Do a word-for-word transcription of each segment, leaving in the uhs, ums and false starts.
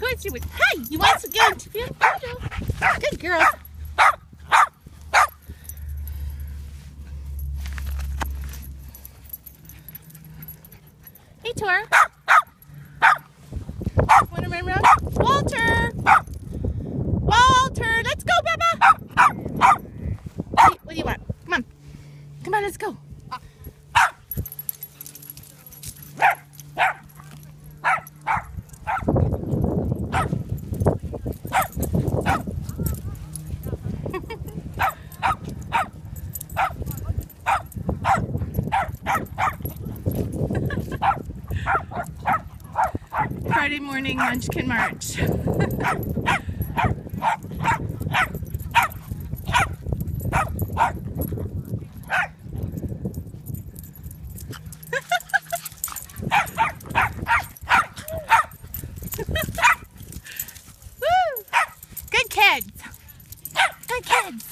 Towards you. Hey, you want to get into the photo? Good girl. Hey, Tor. Want to run around? Walter! Walter! Let's go, Bubba! Hey, what do you want? Come on. Come on, let's go. Friday morning Munchkin March. Woo! Good kids. Good kids.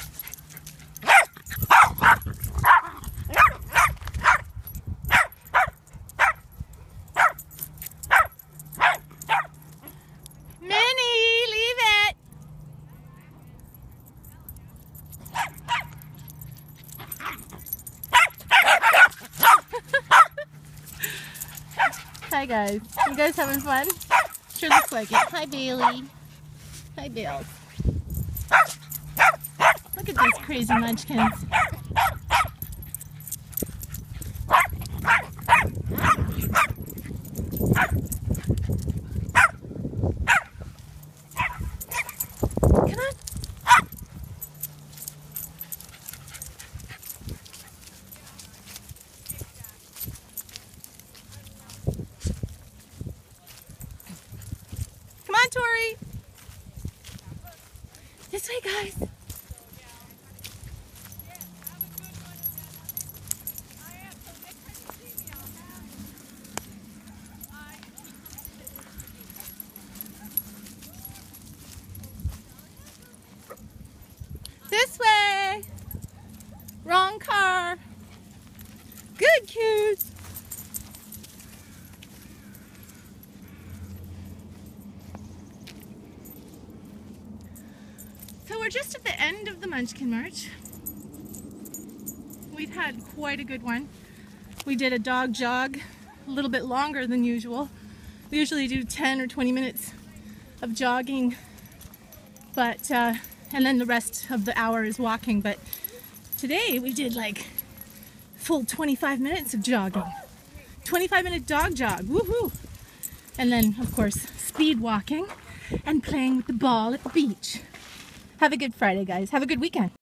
Hi guys, you guys having fun? Sure looks like it. Hi Bailey. Hi Bales. Look at these crazy munchkins. Come on. Come on, Tori. This way, guys. This way. Wrong car. Good kids. So we're just at the end of the Munchkin March. We've had quite a good one. We did a dog jog, a little bit longer than usual. We usually do ten or twenty minutes of jogging, but uh, and then the rest of the hour is walking. But today we did like full twenty-five minutes of jogging. twenty-five minute dog jog, woohoo! And then of course speed walking and playing with the ball at the beach. Have a good Friday, guys. Have a good weekend.